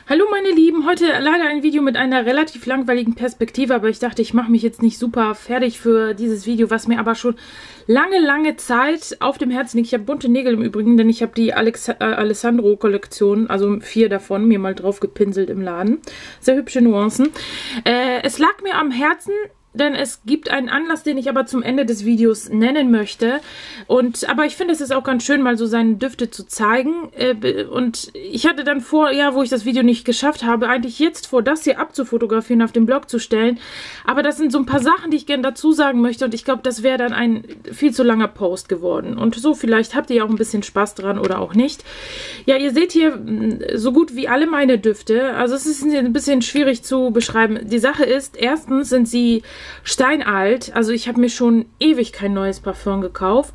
Hallo meine Lieben, heute leider ein Video mit einer relativ langweiligen Perspektive, aber ich dachte, ich mache mich jetzt nicht super fertig für dieses Video, was mir aber schon lange Zeit auf dem Herzen liegt. Ich habe bunte Nägel im Übrigen, denn ich habe die Alessandro-Kollektion, also 4 davon, mir mal drauf gepinselt im Laden. Sehr hübsche Nuancen. Es lag mir am Herzen, denn es gibt einen Anlass, den ich aber zum Ende des Videos nennen möchte. Aber ich finde, es ist auch ganz schön, mal so seine Düfte zu zeigen. Und ich hatte dann vor, ja, wo ich das Video nicht geschafft habe, eigentlich jetzt vor, das hier abzufotografieren, auf den Blog zu stellen. Aber das sind so ein paar Sachen, die ich gerne dazu sagen möchte. Und ich glaube, das wäre dann ein viel zu langer Post geworden. Und so, vielleicht habt ihr ja auch ein bisschen Spaß dran oder auch nicht. Ja, ihr seht hier so gut wie alle meine Düfte. Also es ist ein bisschen schwierig zu beschreiben. Die Sache ist, erstens sind sie steinalt, also ich habe mir schon ewig kein neues Parfum gekauft.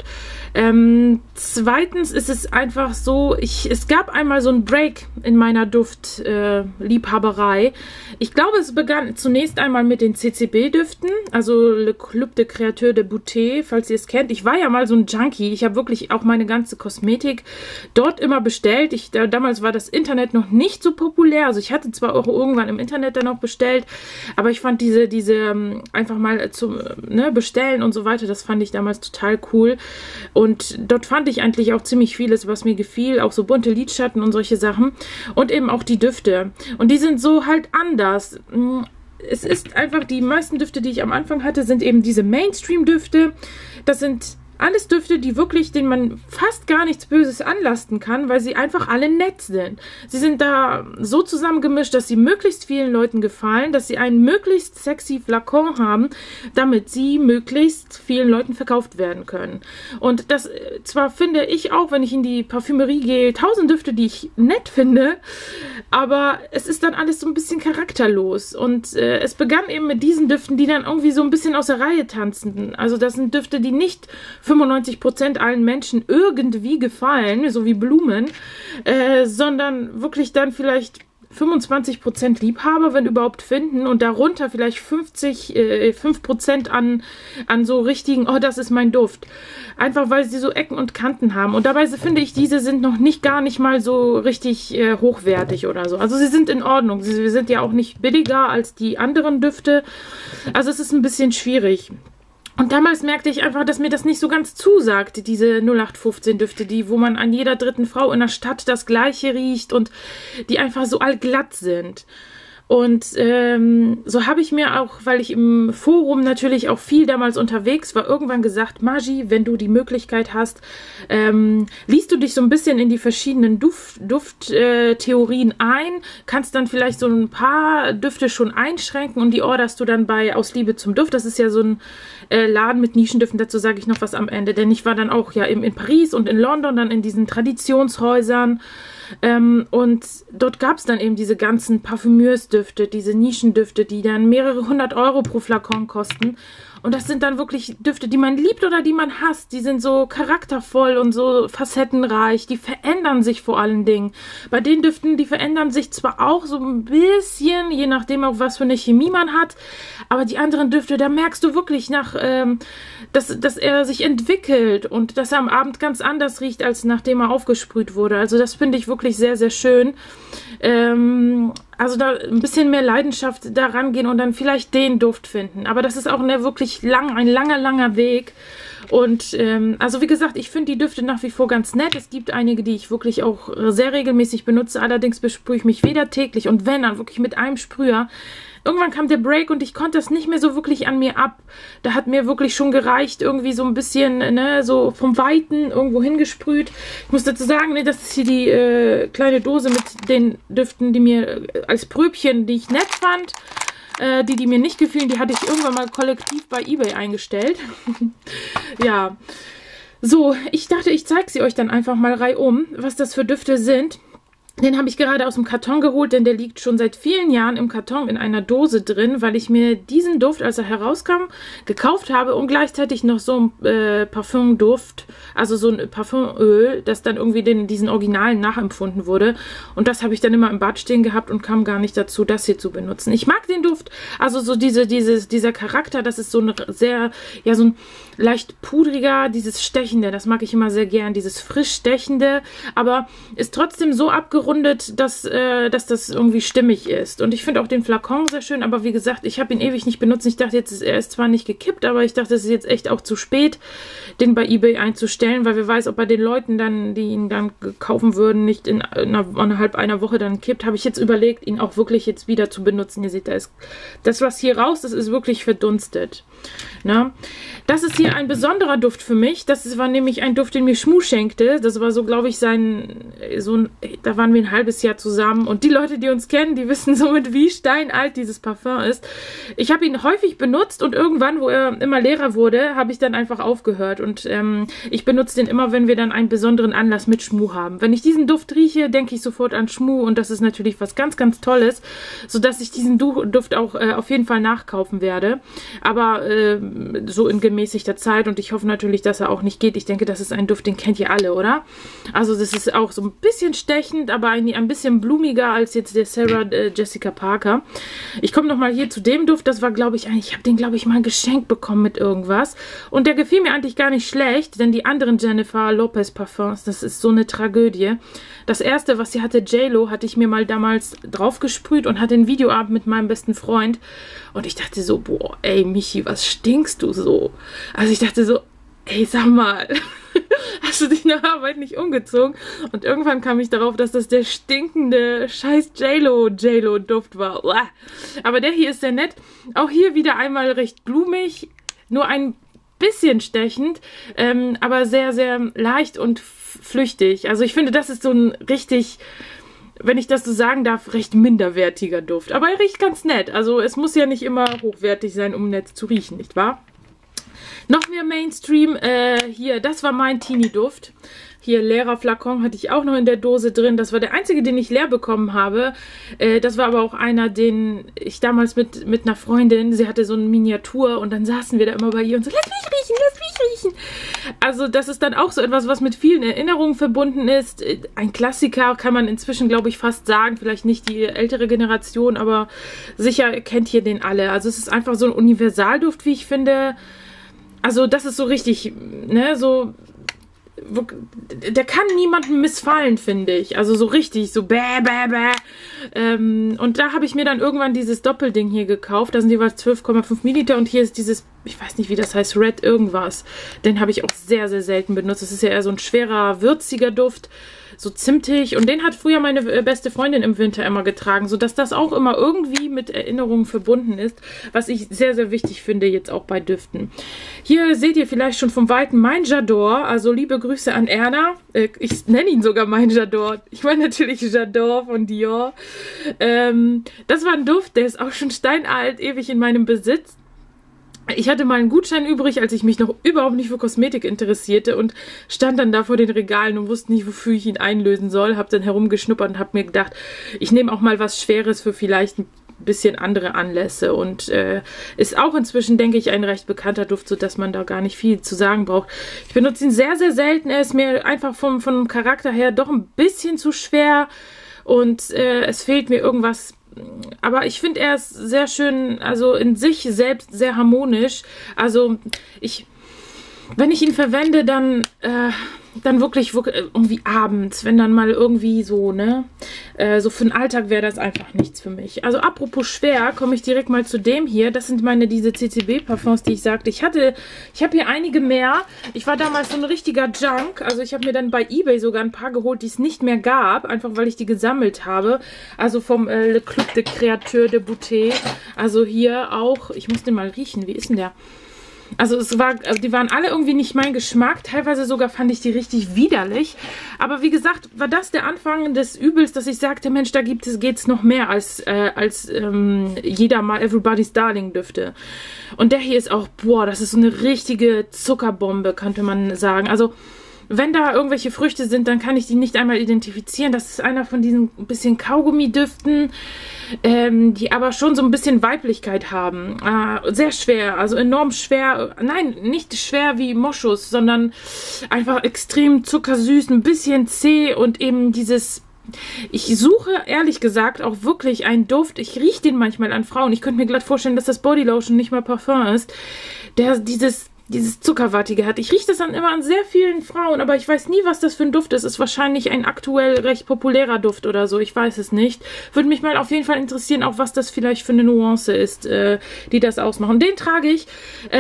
Zweitens ist es einfach so, es gab einmal so einen Break in meiner Duftliebhaberei. Ich glaube, es begann zunächst einmal mit den CCB-Düften, also Le Club de Créateurs de Beauté, falls ihr es kennt. Ich war ja mal so ein Junkie, ich habe wirklich auch meine ganze Kosmetik dort immer bestellt. Damals war das Internet noch nicht so populär, also ich hatte zwar auch irgendwann im Internet dann auch bestellt, aber ich fand diese einfach mal zum bestellen und so weiter, das fand ich damals total cool. Und dort fand ich eigentlich auch ziemlich vieles, was mir gefiel, auch so bunte Lidschatten und solche Sachen. Und eben auch die Düfte. Und die sind so halt anders. Es ist einfach, die meisten Düfte, die ich am Anfang hatte, sind eben diese Mainstream-Düfte. Das sind alles Düfte, denen man fast gar nichts Böses anlasten kann, weil sie einfach alle nett sind. Sie sind da so zusammengemischt, dass sie möglichst vielen Leuten gefallen, dass sie einen möglichst sexy Flakon haben, damit sie möglichst vielen Leuten verkauft werden können. Und das zwar finde ich auch, wenn ich in die Parfümerie gehe, 1000 Düfte, die ich nett finde, aber es ist dann alles so ein bisschen charakterlos. Und es begann eben mit diesen Düften, die dann irgendwie so ein bisschen aus der Reihe tanzten. Also das sind Düfte, die nicht 95% allen Menschen irgendwie gefallen, so wie Blumen, sondern wirklich dann vielleicht 25% Liebhaber, wenn überhaupt, finden und darunter vielleicht 5% an so richtigen, oh, das ist mein Duft. Einfach, weil sie so Ecken und Kanten haben. Und dabei finde ich, diese sind noch gar nicht mal so richtig hochwertig oder so. Also sie sind in Ordnung. Sie sind ja auch nicht billiger als die anderen Düfte. Also es ist ein bisschen schwierig. Und damals merkte ich einfach, dass mir das nicht so ganz zusagt, diese 0815 Düfte, wo man an jeder dritten Frau in der Stadt das Gleiche riecht und die einfach so allglatt sind. Und so habe ich mir auch, weil ich im Forum natürlich auch viel damals unterwegs war, irgendwann gesagt, Margie, wenn du die Möglichkeit hast, liest du dich so ein bisschen in die verschiedenen Dufttheorien ein, kannst dann vielleicht so ein paar Düfte schon einschränken und die orderst du dann bei Aus Liebe zum Duft. Das ist ja so ein Laden mit Nischendüften, dazu sage ich noch was am Ende, denn ich war dann auch ja in Paris und in London, dann in diesen Traditionshäusern. Und dort gab es dann eben diese ganzen Parfümeursdüfte, diese Nischendüfte, die dann mehrere 100 Euro pro Flakon kosten. Und das sind dann wirklich Düfte, die man liebt oder die man hasst. Die sind so charaktervoll und so facettenreich. Die verändern sich vor allen Dingen. Bei den Düften, die verändern sich zwar auch so ein bisschen, je nachdem auch was für eine Chemie man hat. Aber die anderen Düfte, da merkst du wirklich dass er sich entwickelt und dass er am Abend ganz anders riecht, als nachdem er aufgesprüht wurde. Also das finde ich wirklich sehr, sehr schön. Also da ein bisschen mehr Leidenschaft da rangehen und dann vielleicht den Duft finden. Aber das ist auch wirklich ein langer Weg. Und also wie gesagt, ich finde die Düfte nach wie vor ganz nett. Es gibt einige, die ich wirklich auch sehr regelmäßig benutze. Allerdings besprühe ich mich weder täglich und wenn, dann wirklich mit einem Sprüher. Irgendwann kam der Break und ich konnte das nicht mehr so wirklich an mir ab. Da hat mir wirklich schon gereicht, irgendwie so ein bisschen, so vom Weiten irgendwo hingesprüht. Ich muss dazu sagen, das ist hier die kleine Dose mit den Düften, die mir als Pröbchen, die ich nett fand. Die mir nicht gefielen, die hatte ich irgendwann mal kollektiv bei eBay eingestellt. Ja, so, ich dachte, ich zeige sie euch dann einfach mal reihum, was das für Düfte sind. Den habe ich gerade aus dem Karton geholt, denn der liegt schon seit vielen Jahren im Karton in einer Dose drin, weil ich mir diesen Duft, als er herauskam, gekauft habe und gleichzeitig noch so ein Parfumduft, also so ein Parfumöl, das dann irgendwie diesen Originalen nachempfunden wurde. Und das habe ich dann immer im Bad stehen gehabt und kam gar nicht dazu, das hier zu benutzen. Ich mag den Duft, also so dieser Charakter, das ist so ein sehr, ja, so ein leicht pudriger, dieses Stechende, das mag ich immer sehr gern, dieses frisch Stechende, aber ist trotzdem so abgerundet, abgerundet, dass das irgendwie stimmig ist. Und ich finde auch den Flakon sehr schön, aber wie gesagt, ich habe ihn ewig nicht benutzt. Ich dachte jetzt, er ist zwar nicht gekippt, aber ich dachte, es ist jetzt echt auch zu spät, den bei eBay einzustellen, weil wer weiß, ob bei den Leuten dann, die ihn dann kaufen würden, nicht innerhalb einer Woche dann kippt, habe ich jetzt überlegt, ihn auch wirklich jetzt wieder zu benutzen. Ihr seht, da ist das, was hier raus ist, ist wirklich verdunstet. Na? Das ist hier ein besonderer Duft für mich. Das war nämlich ein Duft, den mir Schmu schenkte. Das war so, glaube ich, da waren wir ein halbes Jahr zusammen. Und die Leute, die uns kennen, die wissen somit, wie steinalt dieses Parfum ist. Ich habe ihn häufig benutzt und irgendwann, wo er immer leerer wurde, habe ich dann einfach aufgehört. Und ich benutze den immer, wenn wir dann einen besonderen Anlass mit Schmu haben. Wenn ich diesen Duft rieche, denke ich sofort an Schmu. Und das ist natürlich was ganz, ganz Tolles, sodass ich diesen Duft auch auf jeden Fall nachkaufen werde. Aber so in gemäßigter Zeit, und ich hoffe natürlich, dass er auch nicht geht. Ich denke, das ist ein Duft, den kennt ihr alle, oder? Also das ist auch so ein bisschen stechend, aber ein bisschen blumiger als jetzt der Sarah Jessica Parker. Ich komme nochmal hier zu dem Duft. Das war, glaube ich, ich habe den, glaube ich, mal geschenkt bekommen mit irgendwas. Und der gefiel mir eigentlich gar nicht schlecht, denn die anderen Jennifer Lopez Parfums, das ist so eine Tragödie. Das erste, was sie hatte, J.Lo, hatte ich mir mal damals draufgesprüht und hatte einen Videoabend mit meinem besten Freund. Und ich dachte so, boah, ey, Michi, was stinkst du so? Also ich dachte so, ey, sag mal, hast du dich nach Arbeit nicht umgezogen? Und irgendwann kam ich darauf, dass das der stinkende scheiß J.Lo-Duft war. Uah. Aber der hier ist sehr nett. Auch hier wieder einmal recht blumig, nur ein bisschen stechend, aber sehr, sehr leicht und flüchtig. Also ich finde, das ist so ein richtig, wenn ich das so sagen darf, recht minderwertiger Duft. Aber er riecht ganz nett. Also es muss ja nicht immer hochwertig sein, um nett zu riechen, nicht wahr? Noch mehr Mainstream. Hier, das war mein Teenie-Duft. Hier, leerer Flakon hatte ich auch noch in der Dose drin. Das war der einzige, den ich leer bekommen habe. Das war aber auch einer, den ich damals mit einer Freundin, sie hatte so eine Miniatur und dann saßen wir da immer bei ihr und so, lass mich riechen, lass mich riechen. Also das ist dann auch so etwas, was mit vielen Erinnerungen verbunden ist. Ein Klassiker kann man inzwischen, glaube ich, fast sagen. Vielleicht nicht die ältere Generation, aber sicher kennt hier den alle. Also es ist einfach so ein Universalduft, wie ich finde. Also das ist so richtig, ne, so... Der kann niemandem missfallen, finde ich. Also so richtig, so bäh, bäh, bäh. Und da habe ich mir dann irgendwann dieses Doppelding hier gekauft. Da sind jeweils 12,5 Milliliter und hier ist dieses, ich weiß nicht, wie das heißt, Red irgendwas. Den habe ich auch sehr, sehr selten benutzt. Das ist ja eher so ein schwerer, würziger Duft. So zimtig. Und den hat früher meine beste Freundin im Winter immer getragen, sodass das auch immer irgendwie mit Erinnerungen verbunden ist, was ich sehr, sehr wichtig finde, jetzt auch bei Düften. Hier seht ihr vielleicht schon vom Weiten mein J'adore, also liebe Grüße an Erna. Ich nenne ihn sogar mein J'adore. Ich meine natürlich J'adore von Dior. Das war ein Duft, der ist auch schon steinalt, ewig in meinem Besitz. Ich hatte mal einen Gutschein übrig, als ich mich noch überhaupt nicht für Kosmetik interessierte und stand dann da vor den Regalen und wusste nicht, wofür ich ihn einlösen soll. Hab dann herumgeschnuppert und hab mir gedacht, ich nehme auch mal was Schweres für vielleicht ein bisschen andere Anlässe und ist auch inzwischen, denke ich, ein recht bekannter Duft, sodass man da gar nicht viel zu sagen braucht. Ich benutze ihn sehr, sehr selten. Er ist mir einfach vom Charakter her doch ein bisschen zu schwer und es fehlt mir irgendwas. Aber ich finde, er ist sehr schön, also in sich selbst sehr harmonisch. Also wenn ich ihn verwende, dann wirklich irgendwie abends, wenn dann mal irgendwie so, ne, so für den Alltag wäre das einfach nichts für mich. Also apropos schwer, komme ich direkt mal zu dem hier. Das sind diese CCB-Parfums, die ich sagte. Ich habe hier einige mehr. Ich war damals so ein richtiger Junk. Also ich habe mir dann bei eBay sogar ein paar geholt, die es nicht mehr gab, einfach weil ich die gesammelt habe. Also vom Le Club de Créateur de Beauté. Also hier auch, ich muss den mal riechen. Wie ist denn der? Also die waren alle irgendwie nicht mein Geschmack. Teilweise sogar fand ich die richtig widerlich. Aber wie gesagt, war das der Anfang des Übels, dass ich sagte, Mensch, da geht's noch mehr als jeder mal Everybody's Darling Düfte. Und der hier ist auch, boah, das ist so eine richtige Zuckerbombe, könnte man sagen. Also wenn da irgendwelche Früchte sind, dann kann ich die nicht einmal identifizieren. Das ist einer von diesen bisschen Kaugummi-Düften, die aber schon so ein bisschen Weiblichkeit haben. Sehr schwer, also enorm schwer. Nein, nicht schwer wie Moschus, sondern einfach extrem zuckersüß, ein bisschen zäh und eben dieses... Ich suche, ehrlich gesagt, auch wirklich einen Duft. Ich rieche den manchmal an Frauen. Ich könnte mir glatt vorstellen, dass das Bodylotion nicht mal Parfum ist. Der dieses... dieses Zuckerwattige hat. Ich rieche das dann immer an sehr vielen Frauen, aber ich weiß nie, was das für ein Duft ist. Ist wahrscheinlich ein aktuell recht populärer Duft oder so. Ich weiß es nicht. Würde mich mal auf jeden Fall interessieren, auch was das vielleicht für eine Nuance ist, die das ausmachen. Den trage ich,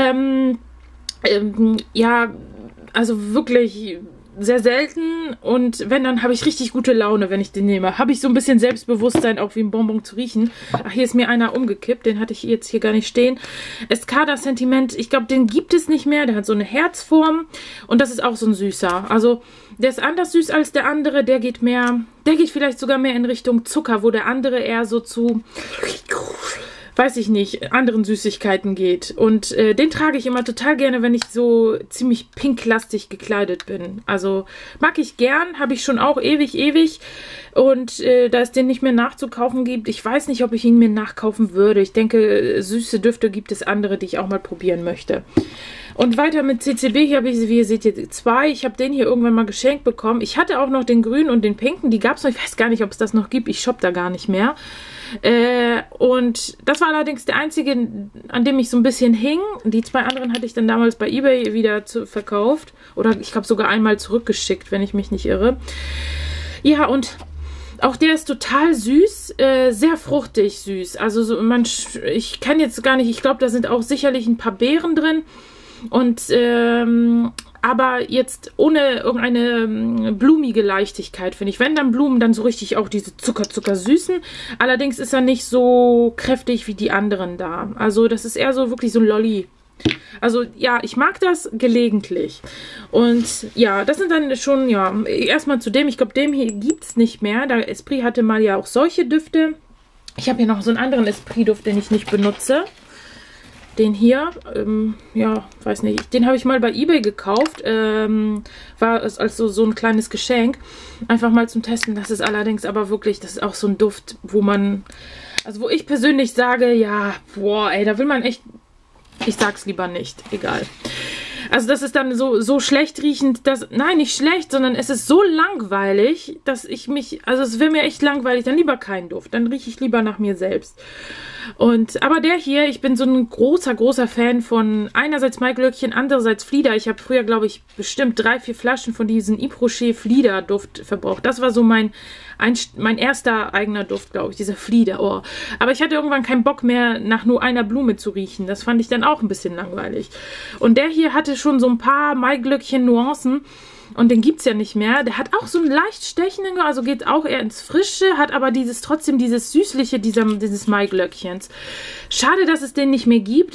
ja, also wirklich sehr selten, und wenn, dann habe ich richtig gute Laune, wenn ich den nehme. Habe ich so ein bisschen Selbstbewusstsein, auch wie ein Bonbon zu riechen. Ach, hier ist mir einer umgekippt, den hatte ich jetzt hier gar nicht stehen. Escada Sentiment, ich glaube, den gibt es nicht mehr. Der hat so eine Herzform und das ist auch so ein süßer. Also der ist anders süß als der andere, der geht vielleicht sogar mehr in Richtung Zucker, wo der andere eher so zu, weiß ich nicht, anderen Süßigkeiten geht. Und den trage ich immer total gerne, wenn ich so ziemlich pinklastig gekleidet bin. Also mag ich gern, habe ich schon auch ewig. Und da es den nicht mehr nachzukaufen gibt, ich weiß nicht, ob ich ihn mir nachkaufen würde. Ich denke, süße Düfte gibt es andere, die ich auch mal probieren möchte. Und weiter mit CCB, hier habe ich, wie ihr seht, hier 2. Ich habe den hier irgendwann mal geschenkt bekommen. Ich hatte auch noch den grünen und den pinken, die gab es noch. Ich weiß gar nicht, ob es das noch gibt. Ich shoppe da gar nicht mehr. Und das war allerdings der einzige, an dem ich so ein bisschen hing. Die 2 anderen hatte ich dann damals bei eBay wieder verkauft. Oder ich glaube sogar einmal zurückgeschickt, wenn ich mich nicht irre. Ja, und auch der ist total süß, sehr fruchtig süß. Also so, ich kann jetzt gar nicht, ich glaube, da sind auch sicherlich ein paar Beeren drin. Und aber jetzt ohne irgendeine blumige Leichtigkeit, finde ich. Wenn dann Blumen, dann so richtig auch diese Zucker-Süßen. Allerdings ist er nicht so kräftig wie die anderen da. Also das ist eher so wirklich so ein Lolli. Also ja, ich mag das gelegentlich. Und ja, das sind dann schon, ja, erstmal zu dem, ich glaube, dem hier gibt es nicht mehr. Der Esprit hatte mal ja auch solche Düfte. Ich habe hier noch so einen anderen Esprit-Duft, den ich nicht benutze. Den hier, ja, weiß nicht, den habe ich mal bei eBay gekauft, war es als so ein kleines Geschenk, einfach mal zum Testen. Das ist allerdings aber wirklich, das ist auch so ein Duft, wo wo ich persönlich sage, ja, boah, ey, da will man echt, ich sag's lieber nicht, egal. Also das ist dann so schlecht riechend, nein, nicht schlecht, sondern es ist so langweilig, dass also es wäre mir echt langweilig, dann lieber keinen Duft, dann rieche ich lieber nach mir selbst. Aber der hier, ich bin so ein großer Fan von einerseits Maiglöckchen, andererseits Flieder. Ich habe früher, glaube ich, bestimmt 3, 4 Flaschen von diesen Yves Rocher Flieder-Duft verbraucht. Das war so mein erster eigener Duft, glaube ich, dieser Flieder. Oh. Aber ich hatte irgendwann keinen Bock mehr, nach nur einer Blume zu riechen. Das fand ich dann auch ein bisschen langweilig. Und der hier hatte schon so ein paar Maiglöckchen-Nuancen. Und den gibt es ja nicht mehr. Der hat auch so einen leicht stechenden, also geht auch eher ins Frische, hat aber trotzdem dieses Süßliche dieses Maiglöckchens. Schade, dass es den nicht mehr gibt.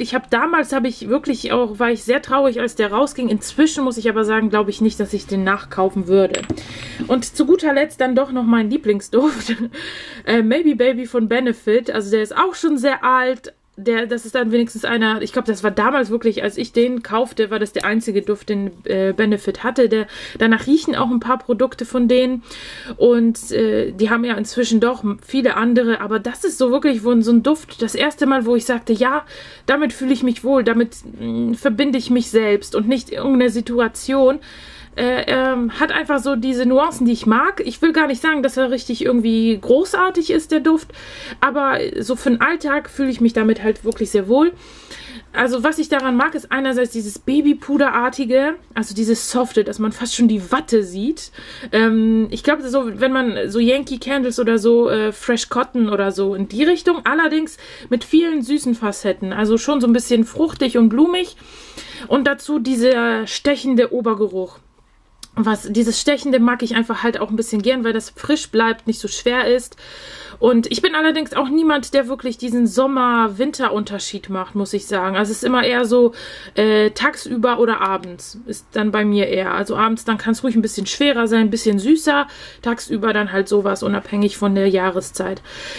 War ich sehr traurig, als der rausging. Inzwischen muss ich aber sagen, glaube ich nicht, dass ich den nachkaufen würde. Und zu guter Letzt dann doch noch mein Lieblingsduft. Maybe Baby von Benefit. Also der ist auch schon sehr alt. Das ist dann wenigstens einer, ich glaube, das war damals wirklich, als ich den kaufte, war das der einzige Duft, den Benefit hatte. Danach riechen auch ein paar Produkte von denen und die haben ja inzwischen doch viele andere, aber das ist so wirklich so ein Duft, das erste Mal, wo ich sagte, ja, damit fühle ich mich wohl, damit verbinde ich mich selbst und nicht irgendeine Situation. Hat einfach so diese Nuancen, die ich mag. Ich will gar nicht sagen, dass er richtig irgendwie großartig ist, der Duft, aber so für den Alltag fühle ich mich damit halt wirklich sehr wohl. Also was ich daran mag, ist einerseits dieses Babypuderartige, also dieses Softe, dass man fast schon die Watte sieht. Ich glaube, so, wenn man so Yankee Candles oder so Fresh Cotton oder so in die Richtung, allerdings mit vielen süßen Facetten, also schon so ein bisschen fruchtig und blumig und dazu dieser stechende Obergeruch. Dieses Stechende mag ich einfach halt auch ein bisschen gern, weil das frisch bleibt, nicht so schwer ist. Und ich bin allerdings auch niemand, der wirklich diesen Sommer-Winter-Unterschied macht, muss ich sagen. Also es ist immer eher so tagsüber oder abends ist dann bei mir eher. Also abends, dann kann es ruhig ein bisschen schwerer sein, ein bisschen süßer. Tagsüber dann halt sowas, unabhängig von der Jahreszeit.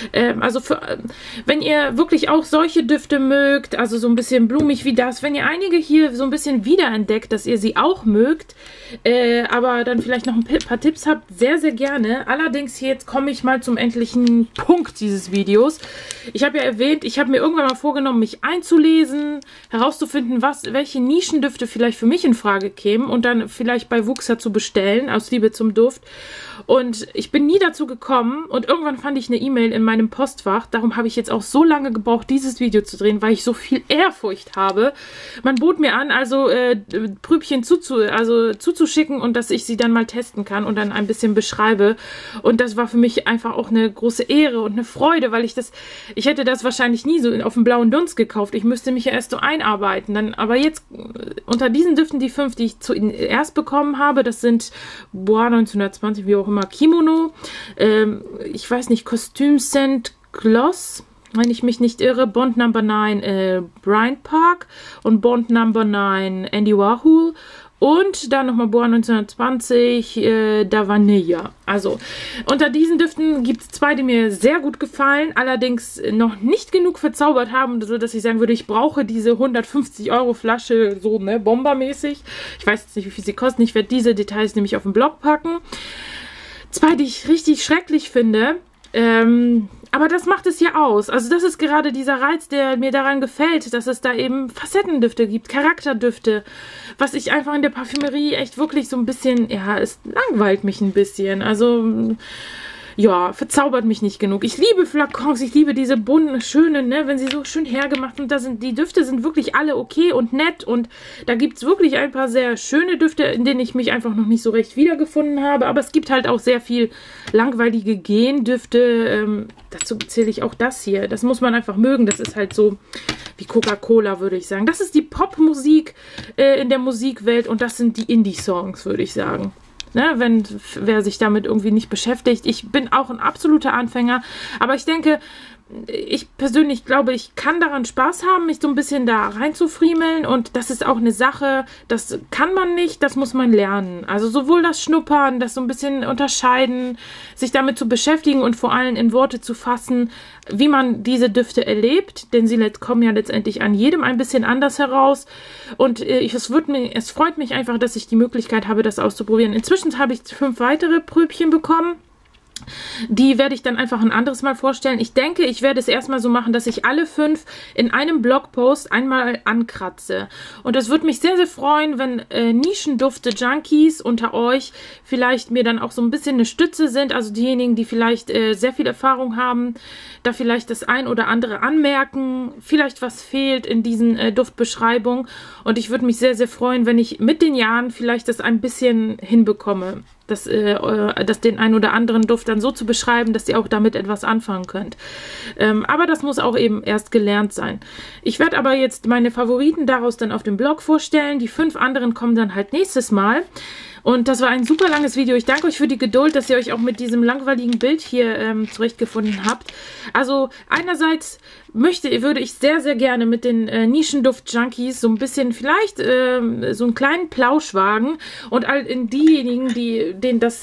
Wenn ihr wirklich auch solche Düfte mögt, also so ein bisschen blumig wie das, wenn ihr einige hier so ein bisschen wiederentdeckt, dass ihr sie auch mögt, aber dann vielleicht noch ein paar Tipps habt, sehr, sehr gerne. Allerdings jetzt komme ich mal zum endlichen Punkt dieses Videos. Ich habe ja erwähnt, ich habe mir irgendwann mal vorgenommen, mich einzulesen, herauszufinden, welche Nischendüfte vielleicht für mich in Frage kämen und dann vielleicht bei Wuxa zu bestellen, aus Liebe zum Duft. Und ich bin nie dazu gekommen und irgendwann fand ich eine E-Mail in meinem Postfach. Darum habe ich jetzt auch so lange gebraucht, dieses Video zu drehen, weil ich so viel Ehrfurcht habe. Man bot mir an, also Prübchen zuzuschicken und dass ich sie dann mal testen kann und dann ein bisschen beschreibe. Und das war für mich einfach auch eine große Ehre und eine Freude, weil ich hätte das wahrscheinlich nie so auf dem blauen Dunst gekauft. Ich müsste mich ja erst so einarbeiten. Aber jetzt unter diesen Düften, die 5, die ich zuerst bekommen habe, das sind Bois 1920, wie auch immer, Kimono, ich weiß nicht, Costume Scent Gloss, wenn ich mich nicht irre, Bond No. 9 Bryant Park und Bond No. 9 Andy Warhol und dann nochmal Bois 1920 Da Vanilla. Also unter diesen Düften gibt es 2, die mir sehr gut gefallen, allerdings noch nicht genug verzaubert haben, sodass ich sagen würde, ich brauche diese 150 € Flasche, so ne, bombermäßig. Ich weiß jetzt nicht, wie viel sie kosten, ich werde diese Details nämlich auf den Blog packen. 2, die ich richtig schrecklich finde, aber das macht es ja aus. Also das ist gerade dieser Reiz, der mir daran gefällt, dass es da eben Facettendüfte gibt, Charakterdüfte, was ich einfach in der Parfümerie echt wirklich so ein bisschen, ja, es langweilt mich ein bisschen. Also ja, verzaubert mich nicht genug. Ich liebe Flakons, ich liebe diese bunten, schönen, ne, wenn sie so schön hergemacht sind. Die Düfte sind wirklich alle okay und nett und da gibt es wirklich ein paar sehr schöne Düfte, in denen ich mich einfach noch nicht so recht wiedergefunden habe. Aber es gibt halt auch sehr viel langweilige Gendüfte. Dazu zähle ich auch das hier. Das muss man einfach mögen. Das ist halt so wie Coca-Cola, würde ich sagen. Das ist die Popmusik in der Musikwelt und das sind die Indie-Songs, würde ich sagen. Ne, wer sich damit irgendwie nicht beschäftigt. Ich bin auch ein absoluter Anfänger, aber ich denke, ich persönlich glaube, ich kann daran Spaß haben, mich so ein bisschen da reinzufriemeln und das ist auch eine Sache, das kann man nicht, das muss man lernen. Also sowohl das Schnuppern, das so ein bisschen unterscheiden, sich damit zu beschäftigen und vor allem in Worte zu fassen, wie man diese Düfte erlebt, denn sie kommen ja letztendlich an jedem ein bisschen anders heraus und es freut mich einfach, dass ich die Möglichkeit habe, das auszuprobieren. Inzwischen habe ich 5 weitere Pröbchen bekommen. Die werde ich dann einfach ein anderes Mal vorstellen. Ich denke, ich werde es erstmal so machen, dass ich alle 5 in einem Blogpost einmal ankratze. Und das würde mich sehr, sehr freuen, wenn Nischendufte-Junkies unter euch vielleicht mir dann auch so ein bisschen eine Stütze sind. Also diejenigen, die vielleicht sehr viel Erfahrung haben, da vielleicht das ein oder andere anmerken, vielleicht was fehlt in diesen Duftbeschreibungen. Und ich würde mich sehr, sehr freuen, wenn ich mit den Jahren vielleicht das ein bisschen hinbekomme. Das den einen oder anderen Duft dann so zu beschreiben, dass ihr auch damit etwas anfangen könnt. Aber das muss auch eben erst gelernt sein. Ich werde aber jetzt meine Favoriten daraus dann auf dem Blog vorstellen. Die 5 anderen kommen dann halt nächstes Mal. Und das war ein super langes Video. Ich danke euch für die Geduld, dass ihr euch auch mit diesem langweiligen Bild hier zurechtgefunden habt. Also einerseits würde ich sehr, sehr gerne mit den Nischenduft-Junkies so ein bisschen vielleicht so einen kleinen Plausch wagen und all in diejenigen, die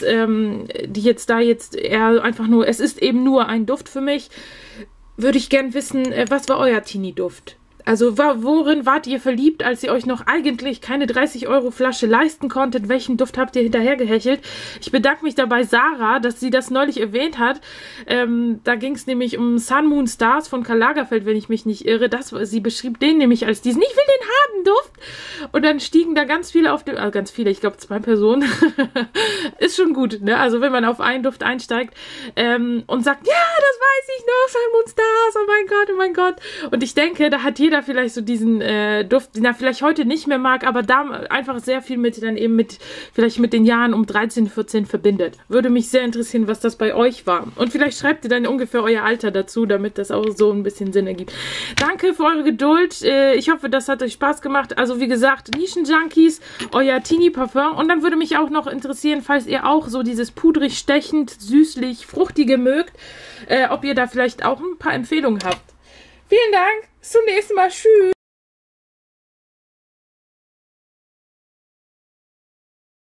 jetzt eher einfach nur, es ist eben nur ein Duft für mich, würde ich gern wissen, was war euer Teenie-Duft? Also worin wart ihr verliebt, als ihr euch noch eigentlich keine 30 € Flasche leisten konntet? Welchen Duft habt ihr hinterhergehechelt? Ich bedanke mich dabei Sarah, dass sie das neulich erwähnt hat. Da ging es nämlich um Sun Moon Stars von Karl Lagerfeld, wenn ich mich nicht irre. Sie beschrieb den nämlich als diesen, ich will den haben Duft. Und dann stiegen da ganz viele auf den, ganz viele, ich glaube 2 Personen. Ist schon gut, ne? Also wenn man auf einen Duft einsteigt und sagt, ja, das weiß ich noch, Sun Moon Stars, oh mein Gott, oh mein Gott. Und ich denke, da hat jeder vielleicht so diesen Duft, den er vielleicht heute nicht mehr mag, aber da einfach sehr viel vielleicht mit den Jahren um 13, 14 verbindet. Würde mich sehr interessieren, was das bei euch war. Und vielleicht schreibt ihr dann ungefähr euer Alter dazu, damit das auch so ein bisschen Sinn ergibt. Danke für eure Geduld. Ich hoffe, das hat euch Spaß gemacht. Also wie gesagt, Nischen-Junkies, euer Teenie-Parfum. Und dann würde mich auch noch interessieren, falls ihr auch so dieses pudrig, stechend, süßlich, fruchtige mögt, ob ihr da vielleicht auch ein paar Empfehlungen habt. Vielen Dank. Bis zum nächsten Mal. Tschüss.